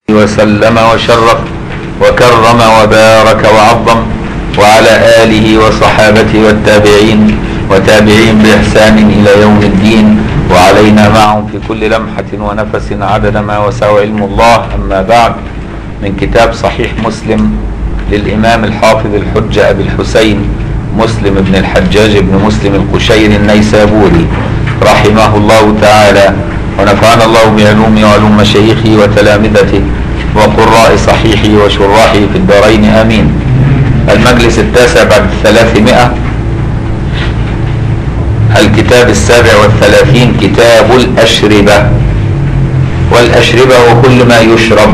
وسلم وشرف وكرم وبارك وعظم وعلى آله وصحابته والتابعين وتابعين بإحسان إلى يوم الدين وعلينا معهم في كل لمحة ونفس عدد ما وسع علم الله. أما بعد، من كتاب صحيح مسلم للإمام الحافظ الحجة أبي الحسين مسلم بن الحجاج بن مسلم القشيري النيسابوري رحمه الله تعالى، ونفعنا الله بعلومه وعلوم مشايخه وتلامذته وقراء صحيحه وشراحه في الدارين آمين. المجلس التاسع بعد 300، الكتاب 37، كتاب الأشربة. والأشربة هو كل ما يشرب.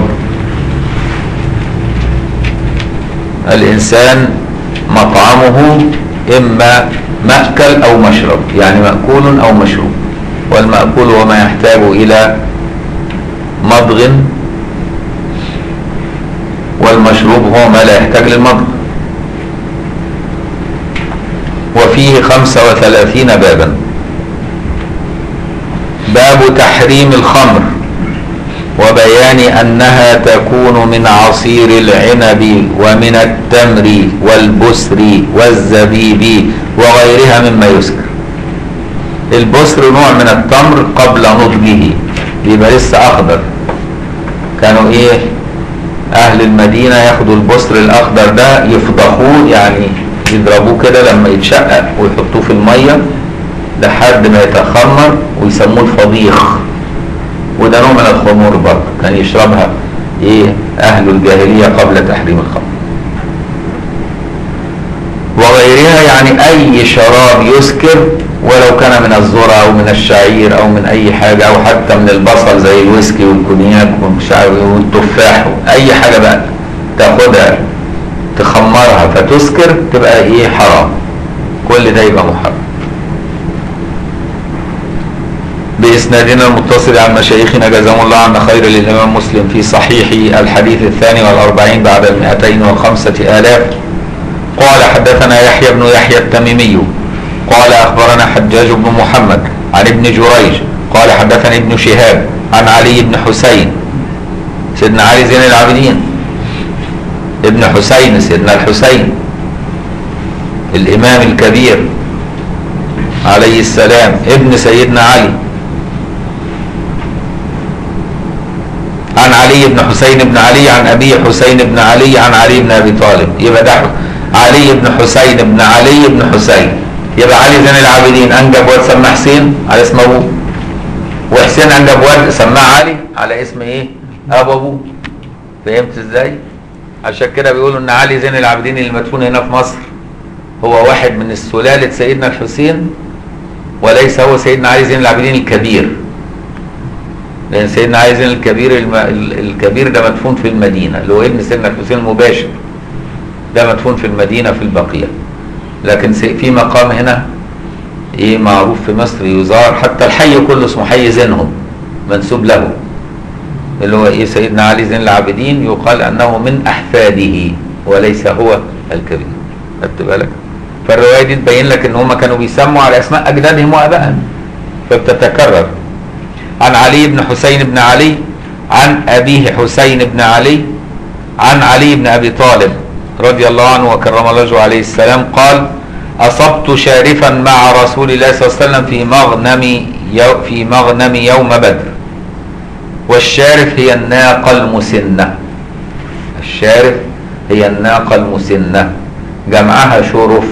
الإنسان مطعمه إما مأكل أو مشرب، يعني مأكول أو مشروب، والمأكول هو ما يحتاج إلى مضغ، والمشروب هو ما لا يحتاج للمضغ. وفيه 35 بابا. باب تحريم الخمر وبيان أنها تكون من عصير العنب ومن التمر والبسر والزبيب وغيرها مما يسكر. البسر نوع من التمر قبل نضجه، بيبقى لسه أخضر. كانوا أهل المدينة ياخدوا البسر الأخضر ده يفضخوه، يعني يضربوه كده لما يتشقق ويحطوه في المية لحد ما يتخمر ويسموه الفضيخ. وده نوع من الخمور برضه كان يشربها أهل الجاهلية قبل تحريم الخمر. وغيرها يعني أي شراب يسكر، ولو كان من الذرة أو من الشعير أو من أي حاجة، أو حتى من البصل زي الويسكي والكونياك والتفاح، أي حاجة بقى تاخدها تخمرها فتسكر تبقى حرام. كل ده يبقى محرم. بإسنادنا المتصل عن مشايخنا جزاهم الله عنا خير للإمام مسلم في صحيح الحديث 42 بعد 205,000. قال حدثنا يحيى بن يحيى التميمي قال أخبرنا حجاج بن محمد عن ابن جريج قال حدثني ابن شهاب عن علي بن حسين، سيدنا علي زين العابدين ابن حسين، سيدنا الحسين الإمام الكبير عليه السلام، ابن سيدنا علي، عن علي بن حسين بن علي عن أبي حسين بن علي عن علي بن أبي طالب. يبقى ده علي بن حسين بن علي بن حسين. يبقى علي زين العابدين أنجب واد سماه حسين على اسم أبوه، وحسين أنجب واد سماه علي على اسم أبوه. فهمت ازاي؟ عشان كده بيقولوا ان علي زين العابدين اللي مدفون هنا في مصر هو واحد من السلالة سيدنا الحسين، وليس هو سيدنا علي زين العابدين الكبير، لأن سيدنا علي زين الكبير ده مدفون في المدينة، اللي هو ابن سيدنا الحسين المباشر، ده مدفون في المدينة في البقيع. لكن في مقام هنا معروف في مصر يزار، حتى الحي كله اسمه حي زينهم منسوب له، اللي هو سيدنا علي زين العابدين، يقال أنه من أحفاده وليس هو الكبير. خدت بالك؟ فالرواية دي تبين لك ان هم كانوا بيسموا على اسماء أجدادهم وآبائهم، فبتتكرر. عن علي بن حسين بن علي عن أبيه حسين بن علي عن علي بن أبي طالب رضي الله عنه وكرم الله وجهه عليه السلام قال: أصبت شارفا مع رسول الله صلى الله عليه وسلم في مغنم يوم بدر. والشارف هي الناقة المسنة. الشارف هي الناقة المسنة، جمعها شرف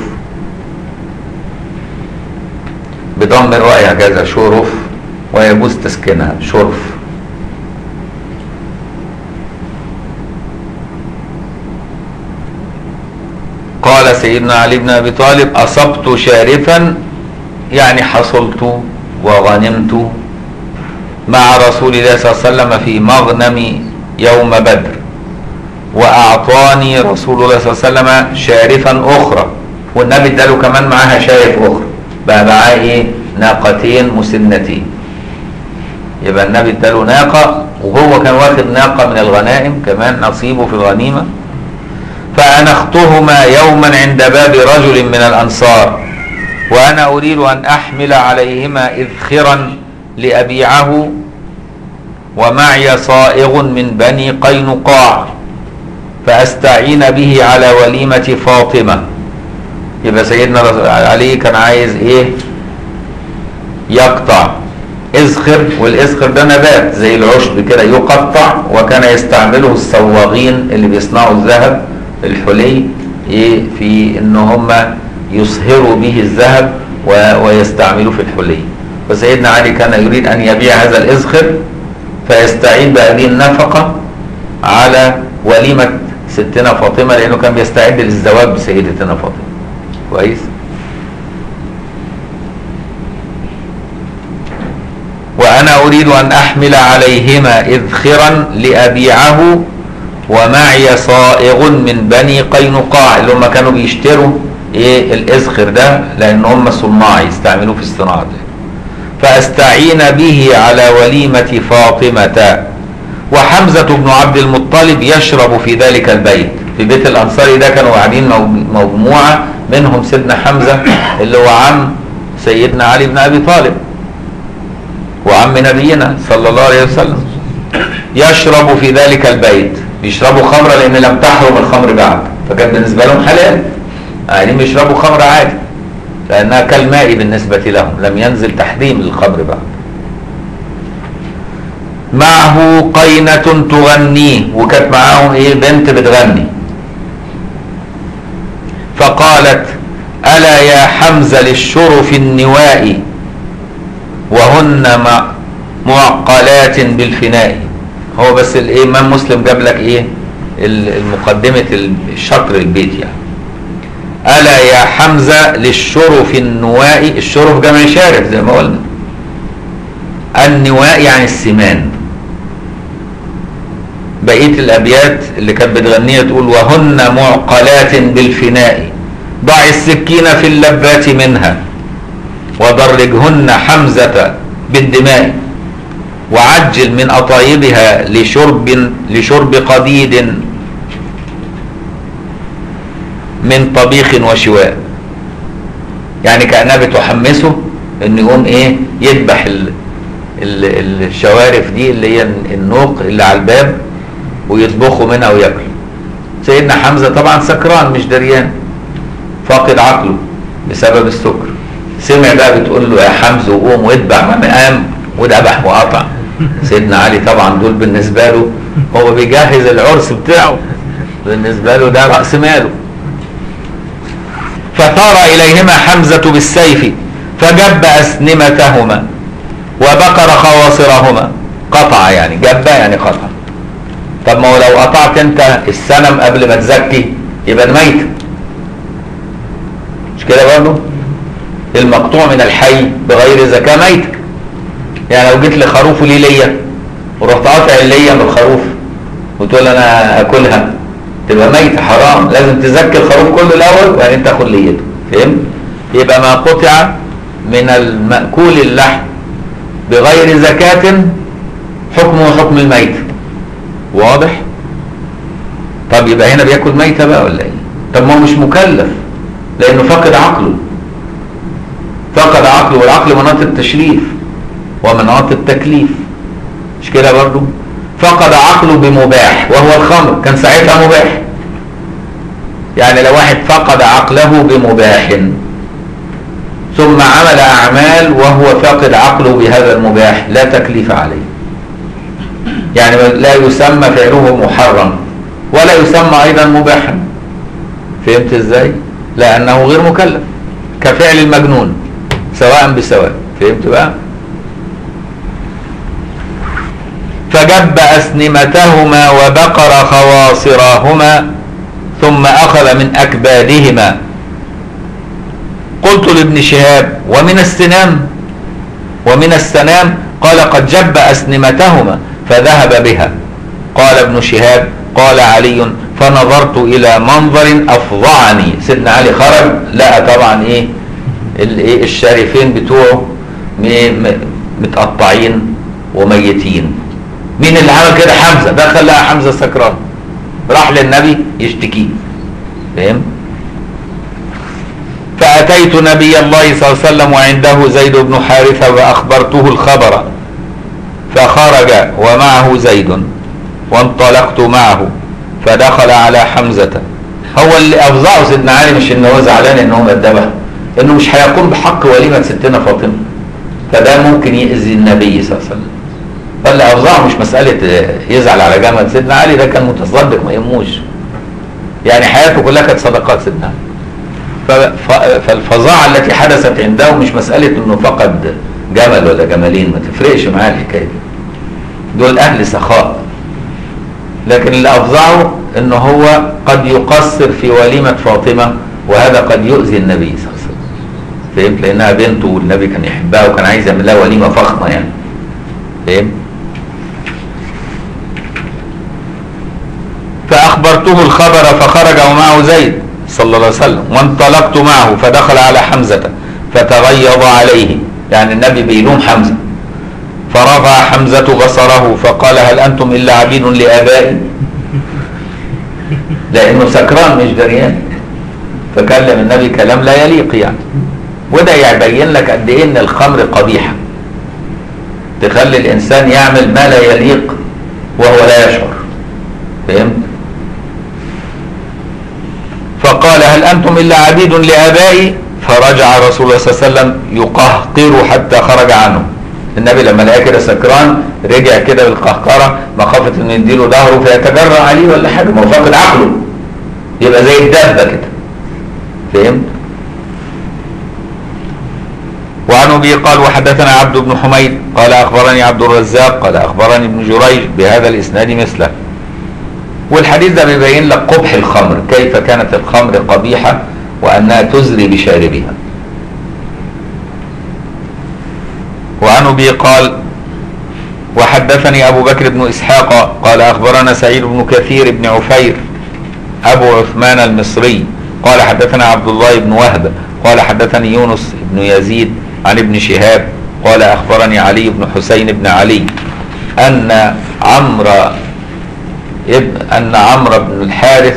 بضم الراء هكذا، شرف، ويجوز تسكنها شرف. قال سيدنا علي بن أبي طالب: أصبت شارفا، يعني حصلت وغنمت مع رسول الله صلى الله عليه وسلم في مغنم يوم بدر، وأعطاني رسول الله صلى الله عليه وسلم شارفا أخرى، والنبي اداله كمان معاها شارف أخرى، بقى معاه ناقتين مسنتين. يبقى النبي اداله ناقة، وهو كان واخد ناقة من الغنائم كمان نصيبه في الغنيمة. فأنختهما يوما عند باب رجل من الأنصار، وأنا أريد أن أحمل عليهما إذخرا لأبيعه ومعي صائغ من بني قينقاع فأستعين به على وليمة فاطمة. يبقى سيدنا علي كان عايز ايه؟ يقطع إذخر، والإذخر ده نبات زي العشب كده يقطع، وكان يستعمله الصواغين اللي بيصنعوا الذهب الحلي ايه في ان هم يصهروا به الذهب ويستعملوه في الحلي. فسيدنا علي كان يريد ان يبيع هذا الإذخر فيستعين بهذه النفقة على وليمة ستنا فاطمة، لأنه كان بيستعد للزواج بسيدتنا فاطمة. كويس. وأنا أريد أن أحمل عليهما إذخرا لأبيعه ومعي صائغ من بني قينقاع، اللي هم كانوا بيشتروا إيه الإذخر ده لأن هم صناع يستعملوه في الصناعة دي. فأستعين به على وليمة فاطمة. وحمزة بن عبد المطلب يشرب في ذلك البيت، في بيت الأنصاري ده كانوا قاعدين مجموعة منهم سيدنا حمزة اللي هو عم سيدنا علي بن أبي طالب وعم نبينا صلى الله عليه وسلم. يشرب في ذلك البيت، بيشربوا خمرة لأن لم تحرم الخمر بعد، فكان بالنسبة لهم حلال، قاعدين بيشربوا خمر عادي لأنها كالماء بالنسبة لهم، لم ينزل تحريم الخمر بعد. معه قينة تغنيه، وكانت معاهم ايه؟ بنت بتغني. فقالت: ألا يا حمزة للشرف النواء وهن معقلات بالفناء. هو بس الامام مسلم جاب لك ايه؟ المقدمة الشطر البيت يعني. ألا يا حمزة للشرف النواء، الشرف جمع شارف زي ما قلنا، النواء يعني السمان. بقية الأبيات اللي كانت بتغنيها تقول: وهن معقلات بالفناء ضع السكين في اللبات منها ودرجهن حمزة بالدماء وعجل من أطايبها لشرب قديد من طبيخ وشواء. يعني كأنها بتحمسه انه يقوم ايه؟ يذبح الشوارف دي اللي هي النوق اللي على الباب ويطبخوا منها وياكل. سيدنا حمزة طبعا سكران مش دريان، فاقد عقله بسبب السكر. سمع بقى بتقول له: يا حمزة وقوم واتبع، ما قام وذبح وقطع. سيدنا علي طبعا دول بالنسبة له هو بيجهز العرس بتاعه، بالنسبة له ده رأس ماله. فثار إليهما حمزة بالسيف فجب أسنمتهما وبقر خواصرهما. قطع يعني جب يعني قطع. طب ما هو لو قطعت انت السنم قبل ما تزكي يبقى ميت، مش كده برضه؟ المقطوع من الحي بغير زكاة ميت. يعني لو جيت لخروف ليه ليا ورحت قاطع اللية من الخروف وتقول انا اكلها تبقى ميت، حرام. لازم تزكي الخروف كله الاول وبعدين تاخد ليته. فهمت؟ يبقى ما قطع من المأكول اللحم بغير زكاة حكمه حكم الميت. واضح؟ طب يبقى هنا بياكل ميتة بقى ولا ايه؟ طب ما هو مش مكلف لانه فقد عقله. فقد عقله، والعقل مناط التشريف ومناط التكليف، مش كده برضه؟ فقد عقله بمباح وهو الخمر، كان ساعتها مباح. يعني لو واحد فقد عقله بمباح ثم عمل أعمال وهو فاقد عقله بهذا المباح لا تكليف عليه. يعني لا يسمى فعله محرم ولا يسمى أيضا مباحا. فهمت ازاي؟ لأنه غير مكلف، كفعل المجنون سواء بسواء. فهمت بقى؟ فجب أسنمتهما وبقر خواصرهما ثم أخذ من أكبادهما. قلت لابن شهاب: ومن السنام؟ ومن السنام؟ قال: قد جب أسنمتهما فذهب بها. قال ابن شهاب: قال علي: فنظرت إلى منظر أفظعني. سيدنا علي خرج لقى طبعا ايه الشارفين بتوعه متقطعين وميتين. مين اللي عمل كده؟ حمزة. دخل لقى حمزة سكران، راح للنبي يشتكيه. فاهم؟ فأتيت نبي الله صلى الله عليه وسلم وعنده زيد بن حارثة وأخبرته الخبر فخرج ومعه زيد وانطلقت معه فدخل على حمزة. هو اللي افظعه سيدنا علي مش ان هو زعلان ان هو اتذبح، انه مش هيقوم بحق وليمة ستنا فاطمة، فده ممكن يأذي النبي صلى الله عليه وسلم. فاللي افظعه مش مسألة يزعل على جمل. سيدنا علي ده كان متصدق ما يهموش، يعني حياته كلها كانت صدقات سيدنا علي. فالفظاعة التي حدثت عنده مش مسألة انه فقد جمل ولا جملين، ما تفرقش معاه الحكاية دي، دول اهل سخاء. لكن اللي افظعه انه هو قد يقصر في وليمة فاطمة، وهذا قد يؤذي النبي صلى الله عليه وسلم، فهمت؟ لانها بنته والنبي كان يحبها وكان عايز يعمل لها وليمة فخمة يعني، فهمت؟ فاخبرته الخبر فخرج ومعه زيد صلى الله عليه وسلم وانطلقت معه فدخل على حمزة فتغيظ عليه، يعني النبي بيلوم حمزة. فرفع حمزة بصره فقال هل أنتم إلا عبيد لآبائي؟ لأنه سكران مش دريان، فكلم النبي كلام لا يليق يعني. وده يبين لك قد إيه إن الخمر قبيحة، تخلي الإنسان يعمل ما لا يليق وهو لا يشعر، فهمت؟ فقال هل أنتم إلا عبيد لآبائي؟ فرجع رسول الله صلى الله عليه وسلم يقهقر حتى خرج عنه. النبي لما لقاه كده سكران رجع كده بالقهقرة مخافة انه يديله ظهره فيتجرأ عليه ولا حاجة، ما هو فاقد عقله، يبقى زي الدابة كده، فهمت؟ وعن ابي قال وحدثنا عبد بن حميد قال اخبرني عبد الرزاق قال اخبرني ابن جريج بهذا الاسناد مثله. والحديث ده بيبين لك قبح الخمر، كيف كانت الخمر قبيحة وانها تزري بشاربها. وعن ابي قال وحدثني ابو بكر بن اسحاق قال اخبرنا سعيد بن كثير بن عفير ابو عثمان المصري قال حدثنا عبد الله بن وهب قال حدثني يونس بن يزيد عن ابن شهاب قال اخبرني علي بن حسين بن علي ان عمرو بن الحارث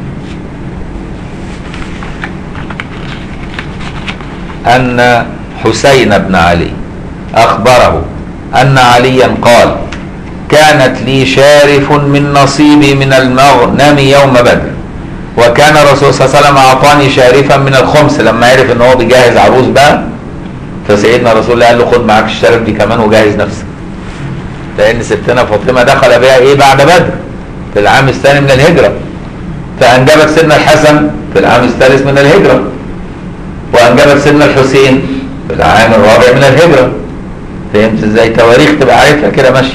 ان حسين بن علي أخبره أن عليا قال كانت لي شارف من نصيبي من المغنم يوم بدر، وكان الرسول صلى الله عليه وسلم أعطاني شارفا من الخمس لما عرف أنه بيجهز عروس بقى، فسيدنا رسول الله قال له خد معاك الشارف دي كمان وجهز نفسك، لأن ستنا فاطمة دخل بها إيه بعد بدر في العام الثاني من الهجرة، فأنجبت سيدنا الحسن في العام الثالث من الهجرة، وأنجبت سيدنا الحسين في العام الرابع من الهجرة. فهمت ازاي؟ تواريخ تبقى عارفها كده ماشي.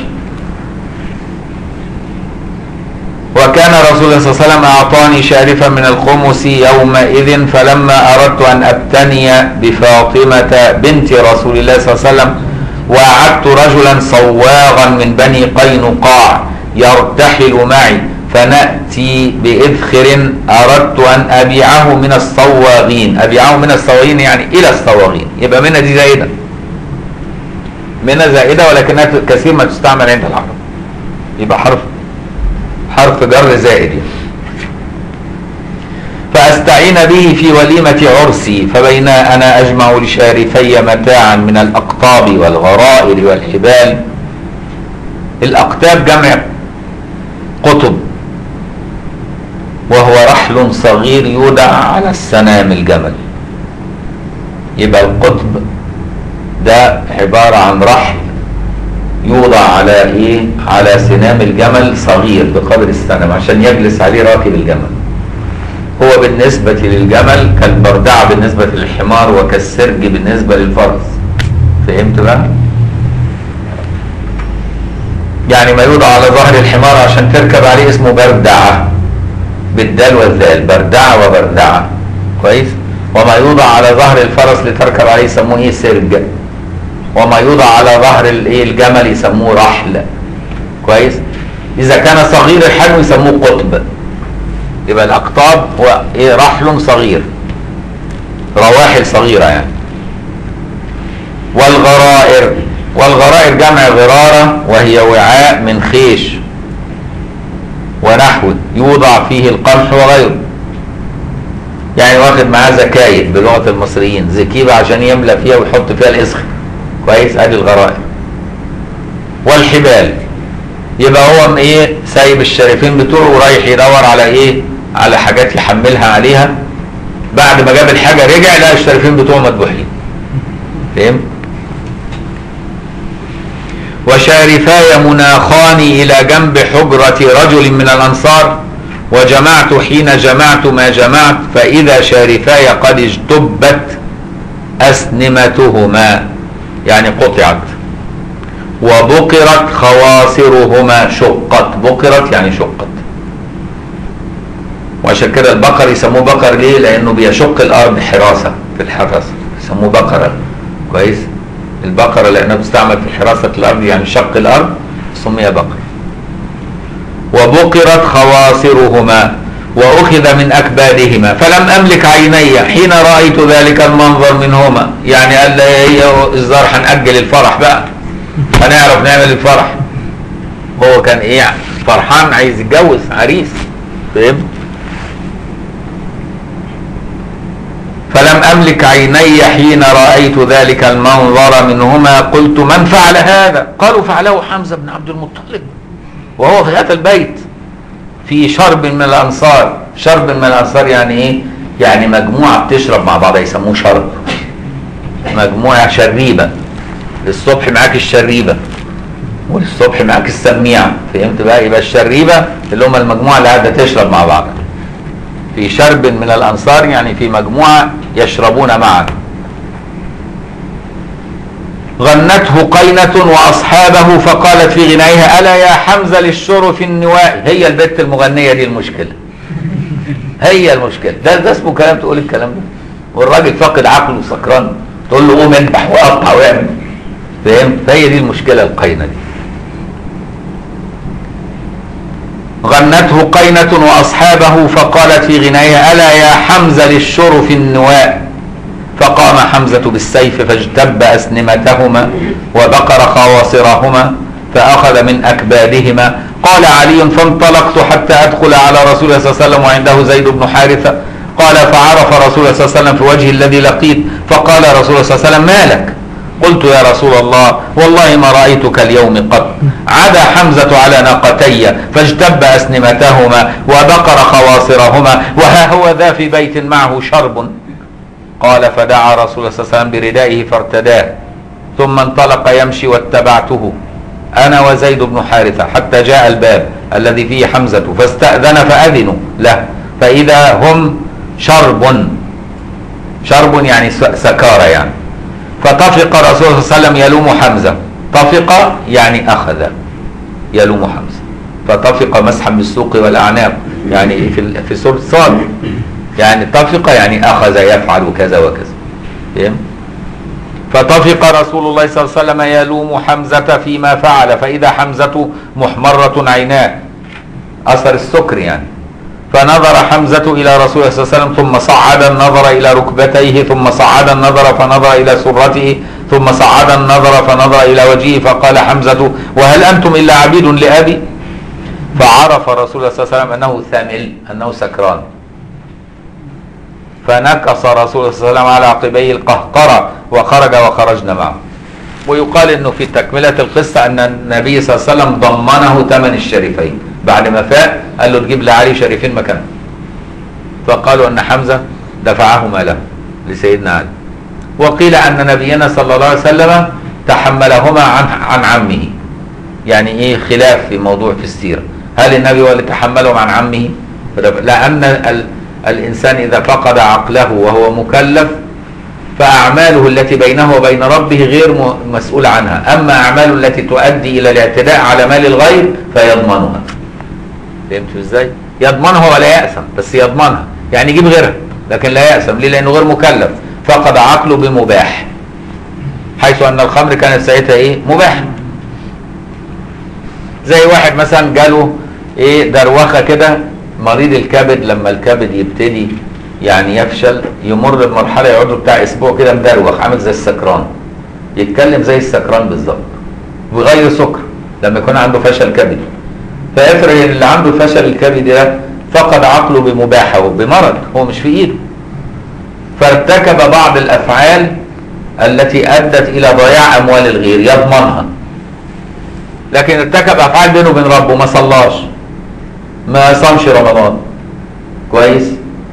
وكان رسول الله صلى الله عليه وسلم اعطاني شارفا من الخمس يومئذ، فلما اردت ان ابتني بفاطمة بنت رسول الله صلى الله عليه وسلم واعدت رجلا صواغا من بني قينقاع يرتحل معي فنأتي بإذخر أردت أن أبيعه من الصواغين. أبيعه من الصواغين يعني إلى الصواغين، يبقى منها دي زائدة، منها زائدة ولكنها كثير ما تستعمل عند العرب، يبقى حرف جر زائد يعني. فأستعين به في وليمة عرسي، فبين أنا أجمع لشارفي متاعا من الأقطاب والغرائر والحبال. الأقطاب جمع قطب، وهو رحل صغير يودع على السنام الجمل. يبقى القطب ده عبارة عن رحل يوضع على ايه؟ على سنام الجمل صغير بقدر السنام عشان يجلس عليه راكب الجمل. هو بالنسبة للجمل كالبردعة بالنسبة للحمار وكالسرج بالنسبة للفرس. فهمت بقى؟ يعني ما يوضع على ظهر الحمار عشان تركب عليه اسمه بردعة بالدال والذال، بردعة وبردعة، كويس؟ وما يوضع على ظهر الفرس لتركب عليه يسموه ايه؟ سرج. وما يوضع على ظهر الجمل يسموه رحل، كويس؟ اذا كان صغير الحجم يسموه قطب. يبقى الاقطاب هو ايه؟ رحل صغير، رواحل صغيرة يعني. والغرائر جمع غرارة، وهي وعاء من خيش ونحوه يوضع فيه القمح وغيره. يعني واخد معاه زكايب بلغة المصريين، زكيبة عشان يملى فيها ويحط فيها الاسخ، كويس؟ ادي الغرائر. والحبال. يبقى هو ايه سايب الشريفين بتوعه ورايح يدور على ايه على حاجات يحملها عليها. بعد ما جاب الحاجة رجع لقى الشريفين بتوعه مذبوحين. فهم؟ وشارفاي مناخان إلى جنب حجرة رجل من الأنصار، وجمعت حين جمعت ما جمعت فإذا شارفاي قد اجتبت أسنمتهما، يعني قطعت، وبقرت خواصرهما، شقت، بقرت يعني شقت. وعشان كده البقر يسموه بقر ليه؟ لأنه بيشق الأرض حراسة، في الحراسة يسموه بقرة. كويس؟ البقرة لأنها بتستعمل في حراسة الأرض، يعني شق الأرض، سمي بقر. وبقرت خواصرهما وأخذ من أكبادهما فلم أملك عيني حين رأيت ذلك المنظر منهما. يعني قال لي الظاهر هنأجل الفرح بقى، هنعرف نعمل الفرح. هو كان ايه فرحان عايز يتجوز عريس. فهمت؟ فلم أملك عيني حين رأيت ذلك المنظر منهما قلت من فعل هذا؟ قالوا فعله حمزة بن عبد المطلب وهو في هذا البيت في شرب من الأنصار. شرب من الأنصار يعني ايه؟ يعني مجموعة بتشرب مع بعضها يسموه شرب. مجموعة شريبة، الصبح معاك الشريبة والصبح معاك السميعة. فهمت بقى؟ يبقى الشريبة اللي هم المجموعة اللي قاعدة تشرب مع بعض. في شرب من الأنصار يعني في مجموعة يشربون معا. غنته قينة وأصحابه فقالت في غنائها ألا يا حمزة للشرف النواء. هي البت المغنية دي المشكلة، هي المشكلة. ده اسمه كلام تقول الكلام ده والراجل فاقد عقله وسكران تقول له قوم انبح وقطع واعمل. فهمت؟ فهي دي المشكلة القينة دي. غنته قينة وأصحابه فقالت في غنائها ألا يا حمزة للشرف النواء. فقام حمزة بالسيف فاجتب أسنمتهما وبقر خواصرهما فأخذ من أكبادهما. قال علي فانطلقت حتى أدخل على رسول الله صلى الله عليه وسلم وعنده زيد بن حارثة. قال فعرف رسول الله صلى الله عليه وسلم في وجه الذي لقيت فقال رسول الله صلى الله عليه وسلم ما لك؟ قلت يا رسول الله والله ما رأيتك اليوم قط. عدا حمزة على ناقتي فاجتب أسنمتهما وبقر خواصرهما وها هو ذا في بيت معه شرب. قال فدعا رسول الله صلى الله عليه وسلم بردائه فارتداه ثم انطلق يمشي واتبعته أنا وزيد بن حارثة حتى جاء الباب الذي فيه حمزة فاستأذن فأذنوا له فإذا هم شرب. شرب يعني سكارى يعني. فطفق رسول الله صلى الله عليه وسلم يلوم حمزة. طفق يعني أخذ يلوم حمزة. فطفق مسحا بالسوق والأعناق يعني في سورة صاد يعني طفق يعني أخذ يفعل كذا وكذا. فطفق رسول الله صلى الله عليه وسلم يلوم حمزة فيما فعل فإذا حمزة محمرة عيناه أثر السكر يعني. فنظر حمزة إلى رسول الله صلى الله عليه وسلم ثم صعد النظر إلى ركبتيه ثم صعد النظر فنظر إلى سرته ثم صعد النظر فنظر إلى وجهه فقال حمزة وهل أنتم إلا عبيد لأبي؟ فعرف رسول الله صلى الله عليه وسلم أنه ثامل أنه سكران. فنكص رسول الله صلى الله عليه وسلم على عقبيه القهقرة وخرج وخرجنا معه. ويقال انه في تكملة القصة ان النبي صلى الله عليه وسلم ضمنه ثمن الشريفين بعد ما فاق قال له تجيب لعلي شريفين مكانه. فقالوا ان حمزة دفعهما له لسيدنا علي. وقيل ان نبينا صلى الله عليه وسلم تحملهما عن عمه. يعني ايه خلاف في موضوع في السيرة هل النبي هو اللي تحملهم عن عمه؟ لان الإنسان إذا فقد عقله وهو مكلف فأعماله التي بينه وبين ربه غير مسؤول عنها. أما أعماله التي تؤدي إلى الاعتداء على مال الغير فيضمنها. فهمت إزاي؟ يضمنها ولا يأثم بس يضمنها يعني يجيب غيرها لكن لا يأثم. ليه؟ لأنه غير مكلف فقد عقله بمباح حيث أن الخمر كانت ساعتها إيه؟ مباح. زي واحد مثلا جاله إيه دروخة كده مريض الكبد لما الكبد يبتدي يعني يفشل يمر بمرحله يقعد له بتاع اسبوع كده مدروخ عامل زي السكران يتكلم زي السكران بالظبط وغير سكر لما يكون عنده فشل كبدي. فافرض اللي عنده فشل الكبدي ده فقد عقله بمباحه وبمرض هو مش في ايده فارتكب بعض الافعال التي ادت الى ضياع اموال الغير يضمنها. لكن ارتكب افعال بينه وبين ربه، ما صلاش، ما صامش رمضان، كويس،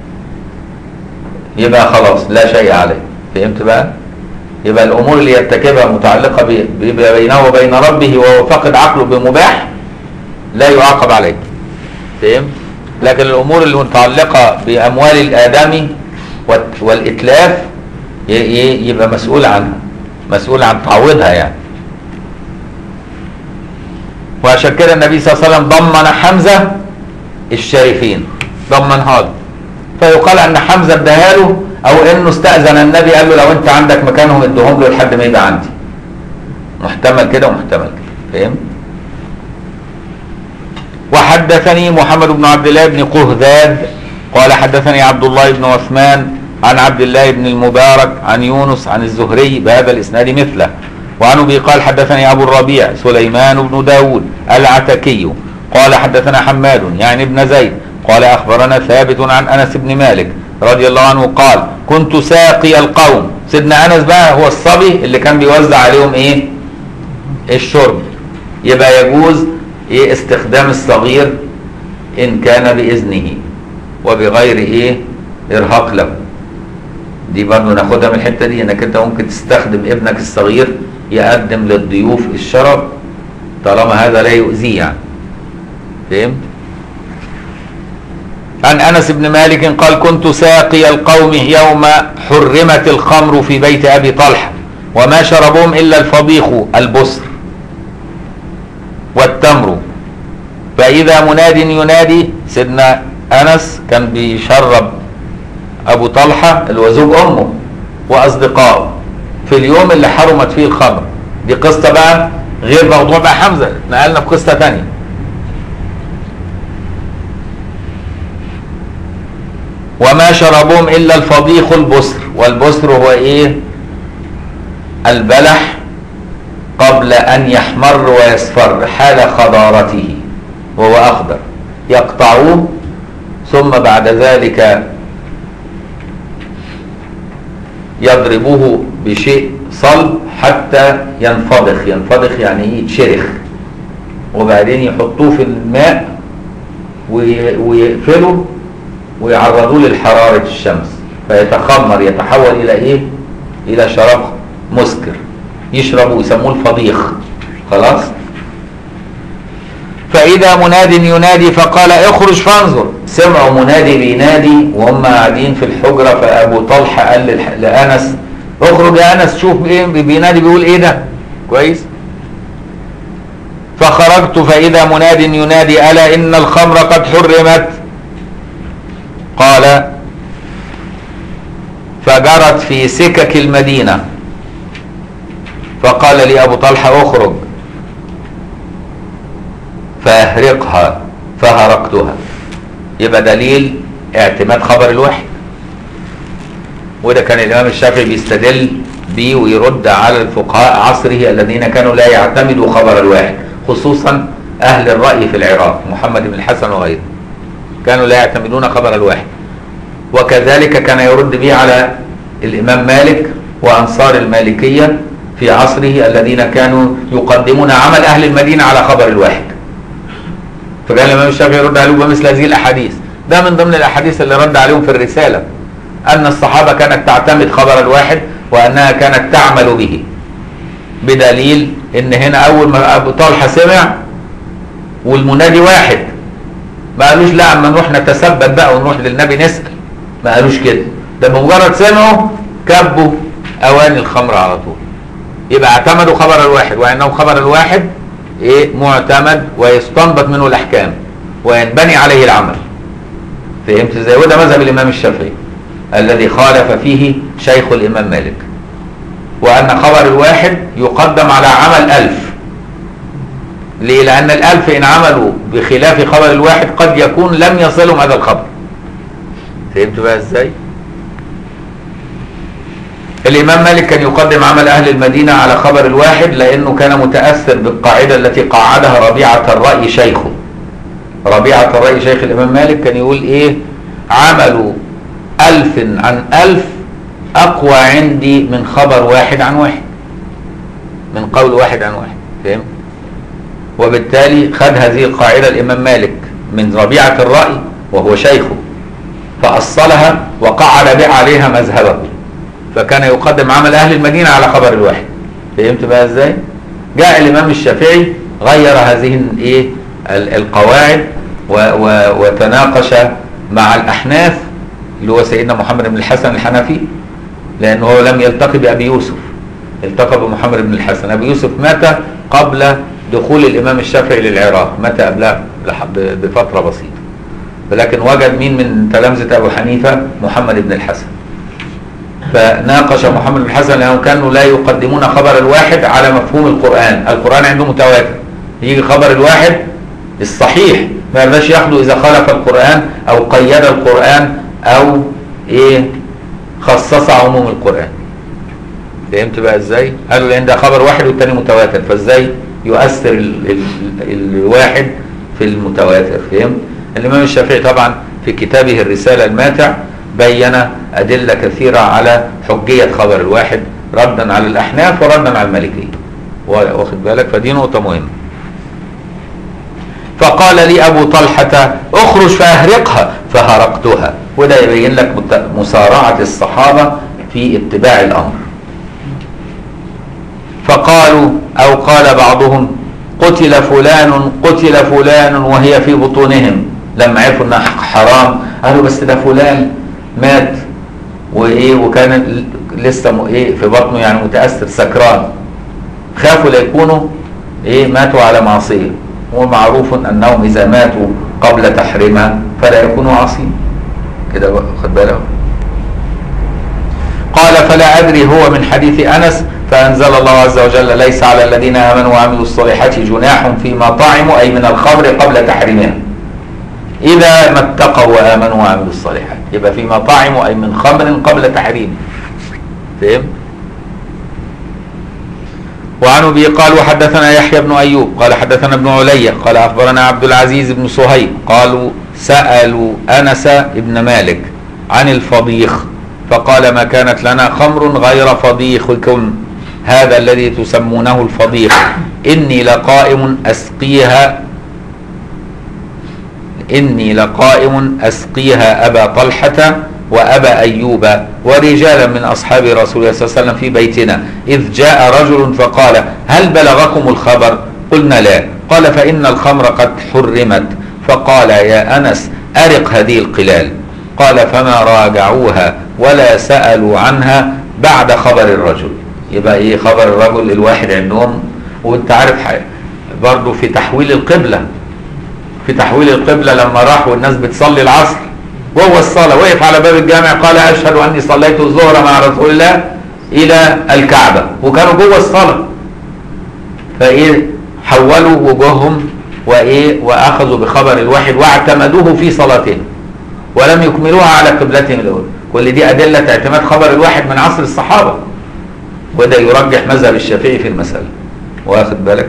يبقى خلاص لا شيء عليه. فهمت بقى؟ يبقى الامور اللي يرتكبها متعلقه بينه وبين ربه وهو فاقد عقله بمباح لا يعاقب عليه. فهمت؟ لكن الامور اللي متعلقه باموال الادمي والاتلاف يبقى مسؤول عنها، مسؤول عن تعويضها يعني. وعشان كده النبي صلى الله عليه وسلم ضمن حمزه الشريفين، ضمنها له، فيقال ان حمزه اداها له او انه استاذن النبي قال له لو انت عندك مكانهم ادهم له لحد ما يبقى عندي. محتمل كده ومحتمل كده. فهمت؟ وحدثني محمد بن عبد الله بن قهذاد قال حدثني عبد الله بن عثمان عن عبد الله بن المبارك عن يونس عن الزهري بهذا الاسناد مثله. وعن ابي قال حدثني ابو الربيع سليمان بن داود العتكي قال حدثنا حماد يعني ابن زيد قال اخبرنا ثابت عن انس بن مالك رضي الله عنه قال كنت ساقي القوم. سيدنا انس بقى هو الصبي اللي كان بيوزع عليهم ايه؟ الشرب. يبقى يجوز ايه استخدام الصغير ان كان باذنه وبغير ايه ارهاق له. دي برضه ناخدها من الحته دي، انك انت ممكن تستخدم ابنك الصغير يقدم للضيوف الشراب طالما هذا لا يؤذيه يعني. فهمت؟ عن انس بن مالك قال كنت ساقي القوم يوم حرمت الخمر في بيت ابي طلحه وما شربهم الا الفضيخ البصر والتمر، فاذا مناد ينادي. سيدنا انس كان بيشرب ابو طلحه اللي هو زوج امه واصدقائه في اليوم اللي حرمت فيه الخمر. دي قصه بقى غير موضوع بقى حمزه، نقلنا في قصه ثانيه. وما شربهم الا الفضيخ البصر، والبصر هو ايه؟ البلح قبل ان يحمر ويصفر حال خضارته وهو اخضر، يقطعوه ثم بعد ذلك يضربوه بشيء صلب حتى ينفضخ. ينفضخ يعني ايه؟ يتشرخ، وبعدين يحطوه في الماء ويقفلوا ويعرضوه للحرارة الشمس فيتخمر، يتحول الى ايه؟ الى شراب مسكر يشربوا، يسموه الفضيخ. خلاص. فاذا مناد ينادي فقال اخرج فانظر. سمعوا منادي بينادي وهم قاعدين في الحجرة، فابو طلحة قال لانس اخرج يا انس شوف ايه بينادي، بيقول ايه ده؟ كويس. فخرجت فاذا مناد ينادي الا ان الخمر قد حرمت. قال فجرت في سكك المدينة، فقال لي ابو طلحة اخرج فاهرقها، فهرقتها. يبقى دليل اعتماد خبر الوحي، وده كان الامام الشافعي بيستدل بيه ويرد على الفقهاء عصره الذين كانوا لا يعتمدوا خبر الواحد، خصوصا اهل الرأي في العراق محمد بن الحسن وغيره كانوا لا يعتمدون خبر الواحد. وكذلك كان يرد به على الامام مالك وانصار المالكية في عصره الذين كانوا يقدمون عمل اهل المدينة على خبر الواحد. فكان الامام الشافعي يرد عليهم بمثل هذه الاحاديث. ده من ضمن الاحاديث اللي رد عليهم في الرسالة، ان الصحابة كانت تعتمد خبر الواحد وانها كانت تعمل به، بدليل ان هنا اول ما ابو طلحة سمع والمنادي واحد ما قالوش لا اما نروح نتثبت بقى ونروح للنبي نسأل، ما قالوش كده، ده بمجرد سمعوا كبوا اواني الخمر على طول. يبقى اعتمدوا خبر الواحد، وانه خبر الواحد ايه؟ معتمد ويستنبط منه الاحكام وينبني عليه العمل. فهمت ازاي؟ وده مذهب الامام الشافعي الذي خالف فيه شيخ الامام مالك، وان خبر الواحد يقدم على عمل 1000. ليه؟ لان ال1000 ان عملوا بخلاف خبر الواحد قد يكون لم يصلهم هذا الخبر. فهمت بقى ازاي؟ الامام مالك كان يقدم عمل اهل المدينة على خبر الواحد لانه كان متأثر بالقاعدة التي قاعدها ربيعة الرأي شيخه. ربيعة الرأي شيخ الامام مالك كان يقول ايه؟ عمل 1000 عن 1000 اقوى عندي من خبر واحد عن واحد، من قول واحد عن واحد. فهمت؟ وبالتالي خد هذه القاعدة الإمام مالك من ربيعة الرأي وهو شيخه، فأصلها وقعد بها عليها مذهبه، فكان يقدم عمل أهل المدينة على خبر الواحد. فهمت بقى إزاي؟ جاء الإمام الشافعي غير هذه القواعد وتناقش مع الأحناف اللي هو سيدنا محمد بن الحسن الحنفي، لأنه هو لم يلتقي بأبي يوسف، التقى بمحمد بن الحسن. أبي يوسف مات قبل دخول الإمام الشافعي للعراق، مات قبلها بفترة بسيطة، ولكن وجد مين من تلامذة أبو حنيفة؟ محمد بن الحسن. فناقش محمد بن الحسن لأنهم كانوا لا يقدمون خبر الواحد على مفهوم القرآن، القرآن عنده متواتر، يجي خبر الواحد الصحيح ما يرضاش ياخده إذا خالف القرآن أو قيد القرآن أو خصص عموم القرآن. فهمت بقى ازاي؟ قالوا لأن ده خبر واحد والتاني متواتر، فازاي يؤثر الواحد في المتواتر؟ فهمت؟ الإمام الشافعي طبعا في كتابه الرسالة الماتع بين أدلة كثيرة على حجية خبر الواحد، ردا على الأحناف وردا على المالكية، واخد بالك؟ فدي نقطة مهمة. فقال لي أبو طلحة اخرج فأهرقها، فهرقتها. وده يبين لك مسارعة الصحابة في اتباع الأمر. فقالوا أو قال بعضهم قتل فلان قتل فلان وهي في بطونهم، لما عرفوا انها حرام قالوا بس ده فلان مات وكان لسه في بطنه، يعني متأثر سكران، خافوا ليكونوا ماتوا على معصية، ومعروف انهم اذا ماتوا قبل تحريمها فلا يكونوا عاصين كده، خد بالك. قال فلا ادري هو من حديث انس، فانزل الله عز وجل ليس على الذين امنوا وعملوا الصالحات جناح فيما طعموا اي من الخمر قبل تحريمها اذا ما اتقوا وامنوا وعملوا الصالحات. يبقى فيما طعموا اي من خمر قبل تحريمه. فهم؟ وعن ابي قال وحدثنا يحيى بن ايوب قال حدثنا ابن علي قال اخبرنا عبد العزيز بن صهيب قالوا سالوا انس بن مالك عن الفضيخ فقال ما كانت لنا خمر غير فضيخكم هذا الذي تسمونه الفضيخ، إني لقائم أسقيها أبا طلحة وأبا أيوب ورجالا من أصحاب رسول الله صلى الله عليه وسلم في بيتنا، إذ جاء رجل فقال هل بلغكم الخبر؟ قلنا لا. قال فإن الخمر قد حرمت. فقال يا أنس أرق هذه القلال. قال فما راجعوها ولا سألوا عنها بعد خبر الرجل. يبقى خبر الرجل الواحد عندهم. وانت عارف برضو في تحويل القبلة لما راحوا الناس بتصلي العصر وهو الصلاة وقف على باب الجامع قال أشهد أني صليت الظهر مع رسول الله إلى الكعبة، وكانوا جوه الصلاة، حولوا وجوههم وأخذوا بخبر الواحد واعتمدوه في صلاتهم ولم يكملوها على قبلتهم الأولى. كل دي أدلة اعتماد خبر الواحد من عصر الصحابة، وده يرجح مذهب الشافعي في المسألة، واخد بالك.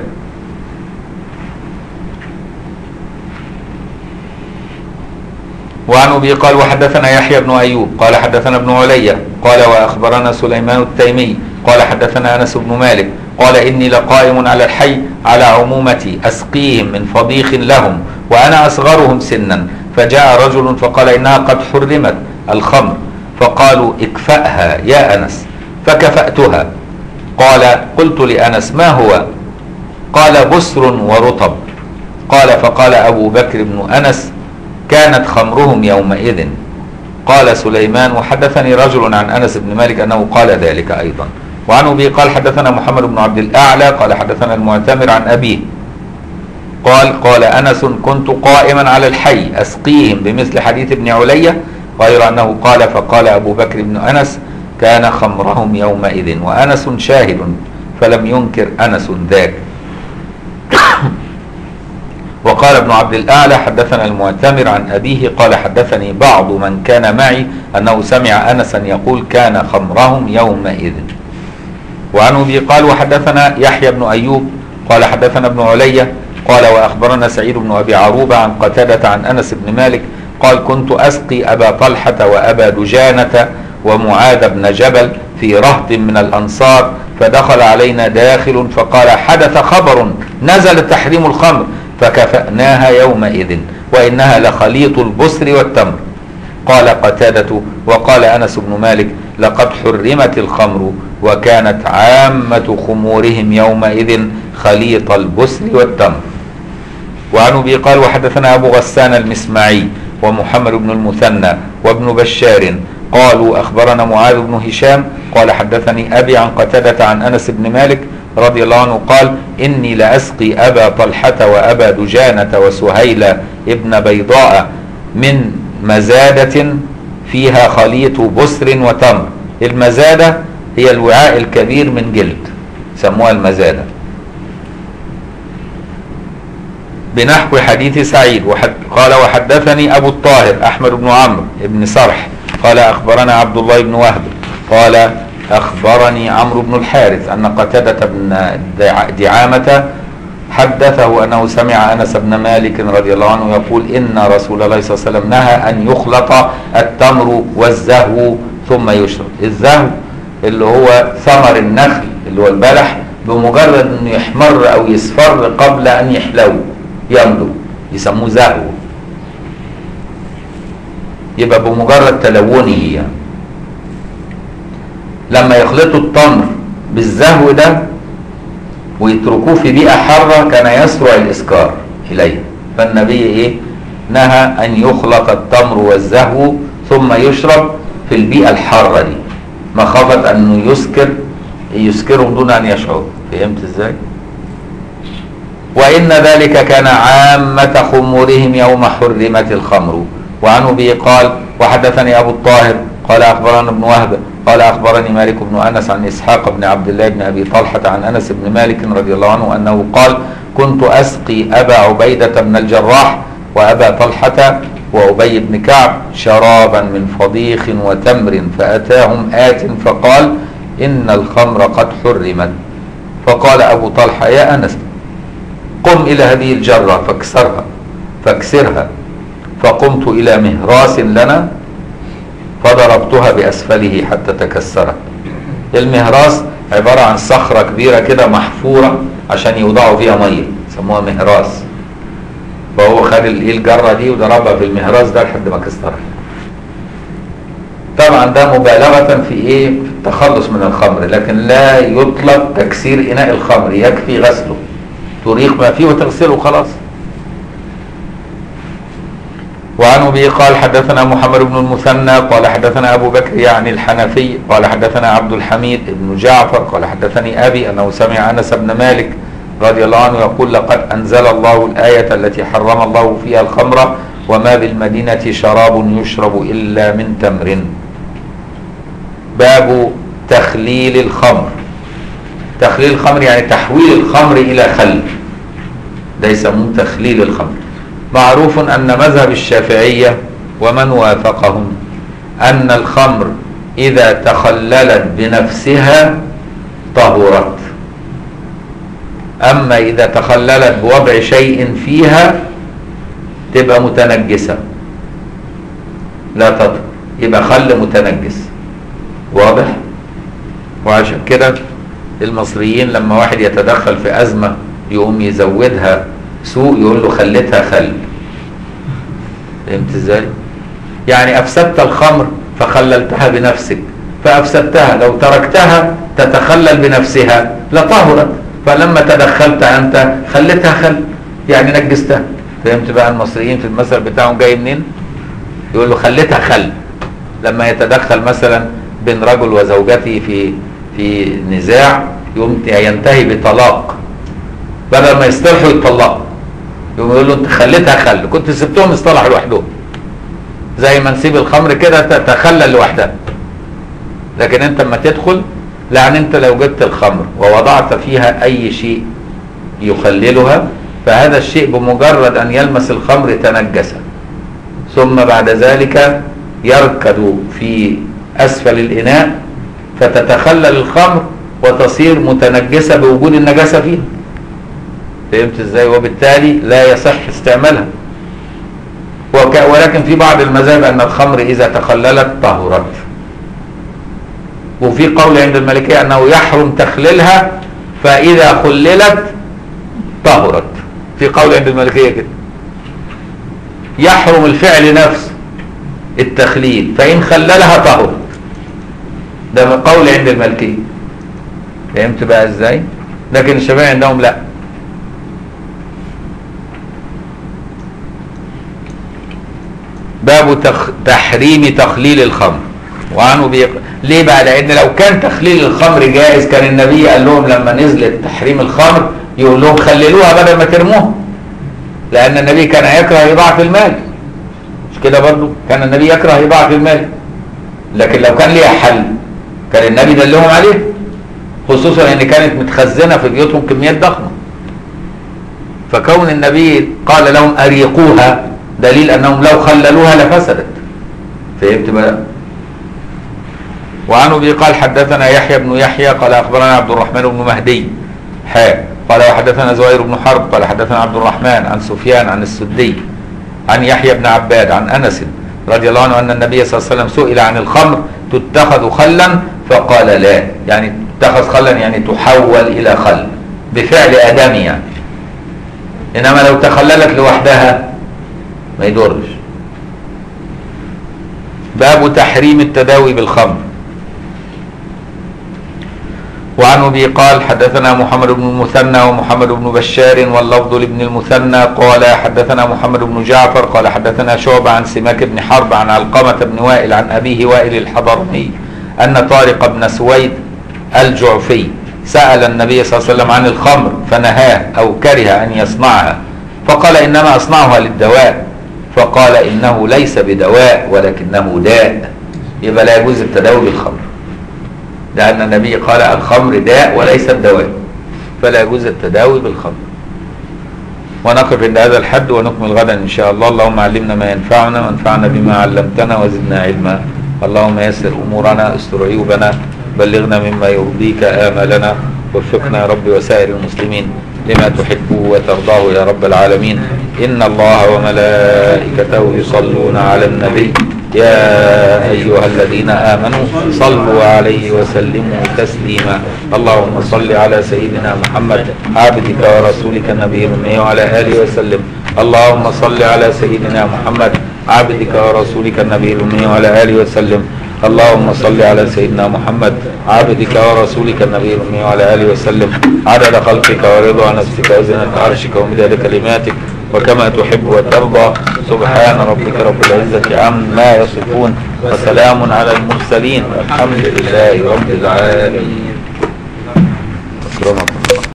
وعن أبي قال وحدثنا يحيى بن أيوب قال حدثنا ابن علي قال وأخبرنا سليمان التيمي قال حدثنا أنس بن مالك قال إني لقائم على الحي على عمومتي أسقيهم من فضيخ لهم وأنا أصغرهم سنا، فجاء رجل فقال إنها قد حرمت الخمر، فقالوا اكفأها يا أنس، فكفأتها. قال قلت لأنس ما هو؟ قال بسر ورطب. قال فقال أبو بكر بن أنس كانت خمرهم يومئذ. قال سليمان وحدثني رجل عن أنس بن مالك أنه قال ذلك أيضا. وعن أبي قال حدثنا محمد بن عبد الأعلى قال حدثنا المعتمر عن أبيه قال أنس كنت قائما على الحي أسقيهم بمثل حديث ابن علي، غير أنه قال فقال أبو بكر بن أنس كان خمرهم يومئذ، وأنس شاهد فلم ينكر أنس ذاك. وقال ابن عبد الأعلى حدثنا المعتمر عن أبيه قال حدثني بعض من كان معي أنه سمع أنسا يقول كان خمرهم يومئذ. وعن أبي قال وحدثنا يحيى بن أيوب قال حدثنا ابن علي قال وأخبرنا سعيد بن أبي عروبة عن قتادة عن أنس بن مالك قال كنت أسقي أبا طلحة وأبا دجانة ومعاذ بن جبل في رهط من الأنصار، فدخل علينا داخل فقال حدث خبر نزل تحريم الخمر فكفأناها يومئذ وإنها لخليط البسر والتمر. قال قتادة وقال أنس بن مالك لقد حرمت الخمر وكانت عامة خمورهم يومئذ خليط البسر والتمر. وعن أبي قال وحدثنا أبو غسان المسمعي ومحمد بن المثنى وابن بشار قالوا أخبرنا معاذ بن هشام قال حدثني أبي عن قتادة عن أنس بن مالك رضي الله عنه قال إني لأسقي أبا طلحة وأبا دجانة وسهيل ابن بيضاء من مزادة فيها خليط بسر وتمر. المزادة هي الوعاء الكبير من جلد سموها المزادة بنحو حديث سعيد. قال وحدثني أبو الطاهر أحمد بن عمرو بن سرح قال أخبرنا عبد الله بن وهب قال أخبرني عمرو بن الحارث أن قتادة بن دعامة حدثه أنه سمع أنس بن مالك رضي الله عنه يقول إن رسول الله صلى الله عليه وسلم نهى أن يخلط التمر والزهو ثم يشرب. الزهو اللي هو ثمر النخل اللي هو البلح بمجرد أنه يحمر أو يصفر قبل أن يحلو ينضج يسموه زهو، يبقى بمجرد تلونه يعني. لما يخلطوا التمر بالزهو ده ويتركوه في بيئة حارة كان يسرع الإسكار إليه، فالنبي نهى أن يخلط التمر والزهو ثم يشرب في البيئة الحارة دي مخافة أنه يسكرهم دون أن يشعر. فهمت إزاي؟ وإن ذلك كان عامة خمورهم يوم حرمت الخمر. وعنه به قال وحدثني أبو الطاهر قال أخبرنا ابن وهب قال أخبرني مالك بن أنس عن إسحاق بن عبد الله بن أبي طلحة عن أنس بن مالك رضي الله عنه أنه قال كنت أسقي أبا عبيدة بن الجراح وأبا طلحة وأبي بن كعب شرابا من فضيخ وتمر فأتاهم آت فقال إن الخمر قد حرمت. فقال أبو طلحة يا أنس قم إلى هذه الجرة فاكسرها. فقمت إلى مهراس لنا فضربتها بأسفله حتى تكسرت. المهراس عبارة عن صخرة كبيرة كده محفورة عشان يوضعوا فيها مية سموها مهراس، فهو خد الجرة دي وضربها في المهراس ده لحد ما كسرها. طبعا ده مبالغة في في التخلص من الخمر، لكن لا يطلق تكسير إناء الخمر، يكفي غسله تريق ما فيه وتغسله خلاص. وعنه به قال حدثنا محمد بن المثنى قال حدثنا أبو بكر يعني الحنفي قال حدثنا عبد الحميد بن جعفر قال حدثني أبي أنه سمع أنس بن مالك رضي الله عنه يقول لقد أنزل الله الآية التي حرم الله فيها الخمر وما بالمدينة شراب يشرب إلا من تمر. باب تخليل الخمر. تخليل الخمر يعني تحويل الخمر إلى خل، ده يسموه تخليل الخمر. معروف أن مذهب الشافعية ومن وافقهم أن الخمر إذا تخللت بنفسها طهرت، أما إذا تخللت بوضع شيء فيها تبقى متنجسة لا تطهر، يبقى خل متنجس. واضح؟ وعشان كده المصريين لما واحد يتدخل في أزمة يقوم يزودها سوء يقول له خلتها خل. فهمت ازاي؟ يعني افسدت الخمر فخللتها بنفسك فافسدتها، لو تركتها تتخلل بنفسها لطهرت، فلما تدخلت انت خلتها خل يعني نجستها. فهمت بقى المصريين في المثل بتاعهم جاي منين؟ يقول له خلتها خل. لما يتدخل مثلا بين رجل وزوجته في نزاع يقوم ينتهي بطلاق، بدل ما يصطلحوا يتطلقوا يقول له انت خليتها خل، كنت سبتهم يصطلحوا لوحدهم. زي ما نسيب الخمر كده تتخلل لوحدها، لكن انت اما تدخل يعني انت لو جبت الخمر ووضعت فيها اي شيء يخللها فهذا الشيء بمجرد ان يلمس الخمر تنجس، ثم بعد ذلك يركض في اسفل الاناء فتتخلل الخمر وتصير متنجسة بوجود النجاسة فيها. فهمت ازاي؟ وبالتالي لا يصح استعمالها. ولكن في بعض المذاهب ان الخمر اذا تخللت طهرت. وفي قول عند المالكية أنه يحرم تخليلها فإذا خللت طهرت. في قول عند المالكية كده يحرم الفعل نفسه التخليل، فإن خللها طهرت. ده من قول عند المالكية. فهمت بقى ازاي؟ لكن الشافعية عندهم لا. باب تحريم تخليل الخمر. وعنه ليه بقى؟ لأن لو كان تخليل الخمر جائز كان النبي قال لهم لما نزلت تحريم الخمر يقول لهم خللوها بدل ما ترموها، لأن النبي كان يكره إضاعة المال. مش كده برضو؟ كان النبي يكره إضاعة المال، لكن لو كان ليها حل كان النبي دلهم عليه، خصوصا ان كانت متخزنه في بيوتهم كميات ضخمه. فكون النبي قال لهم اريقوها دليل انهم لو خللوها لفسدت. فهمت بقى؟ وعن ابي قال حدثنا يحيى بن يحيى قال اخبرنا عبد الرحمن بن مهدي قال وحدثنا زهير بن حرب قال حدثنا عبد الرحمن عن سفيان عن السدي عن يحيى بن عباد عن انس رضي الله عنه ان النبي صلى الله عليه وسلم سئل عن الخمر تتخذ خلا فقال لا. يعني تتخذ خلا يعني تحول الى خل بفعل ادمي يعني، انما لو تخللت لوحدها ما يضرش. باب تحريم التداوي بالخمر. وعن ابي قال حدثنا محمد بن المثنى ومحمد بن بشار واللفظ لابن المثنى قال حدثنا محمد بن جعفر قال حدثنا شعبة عن سماك بن حرب عن علقمة بن وائل عن أبيه وائل الحضرمي أن طارق بن سويد الجعفي سأل النبي صلى الله عليه وسلم عن الخمر فنهاه أو كره أن يصنعها، فقال إنما أصنعها للدواء، فقال إنه ليس بدواء ولكنه داء. يبقى لا يجوز التداوي بالخمر، لأن النبي قال الخمر داء وليس الدواء، فلا يجوز التداوي بالخمر. ونقف عند هذا الحد ونكمل غدا إن شاء الله. اللهم علمنا ما ينفعنا وانفعنا بما علمتنا وزدنا علما. اللهم يسر أمورنا استر عيوبنا بلغنا مما يرضيك آمالنا وفقنا يا رب وسائر المسلمين لما تحبه وترضاه يا رب العالمين. إن الله وملائكته يصلون على النبي يا أيها الذين آمنوا صلوا عليه وسلموا تسليما. اللهم صل على سيدنا محمد عبدك ورسولك النبي الأمي وعلى آله وسلم. اللهم صل على سيدنا محمد عبدك ورسولك النبي الأمي وعلى آله وسلم. اللهم صل على سيدنا محمد عبدك ورسولك النبي الأمي وعلى آله وسلم عدد خلقك ورضا نفسك وزنة عرشك ومداد كلماتك وكما تحب وترضى. سبحان ربك رب العزة عما يصفون وسلام على المرسلين والحمد لله رب العالمين. أكرمكم.